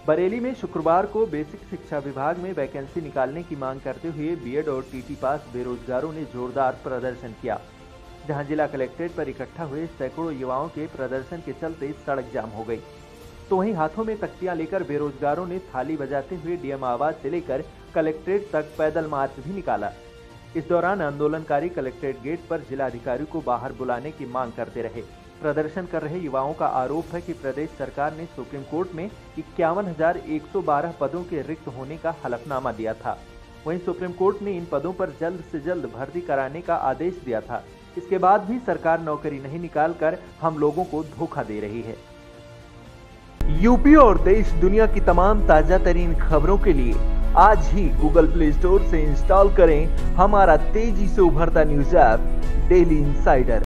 बरेली में शुक्रवार को बेसिक शिक्षा विभाग में वैकेंसी निकालने की मांग करते हुए बीएड और टीटी पास बेरोजगारों ने जोरदार प्रदर्शन किया। जहां जिला कलेक्ट्रेट पर इकट्ठा हुए सैकड़ों युवाओं के प्रदर्शन के चलते सड़क जाम हो गई, तो वहीं हाथों में तख्तियां लेकर बेरोजगारों ने थाली बजाते हुए डीएम आवास से लेकर कलेक्ट्रेट तक पैदल मार्च भी निकाला। इस दौरान आंदोलनकारी कलेक्ट्रेट गेट पर जिलाधिकारी को बाहर बुलाने की मांग करते रहे। प्रदर्शन कर रहे युवाओं का आरोप है कि प्रदेश सरकार ने सुप्रीम कोर्ट में 51,112 पदों के रिक्त होने का हलफनामा दिया था। वहीं सुप्रीम कोर्ट ने इन पदों पर जल्द से जल्द भर्ती कराने का आदेश दिया था। इसके बाद भी सरकार नौकरी नहीं निकालकर हम लोगों को धोखा दे रही है। यूपी और देश दुनिया की तमाम ताजा तरीन खबरों के लिए आज ही गूगल प्ले स्टोर से इंस्टॉल करें हमारा तेजी से उभरता न्यूज ऐप डेली इनसाइडर।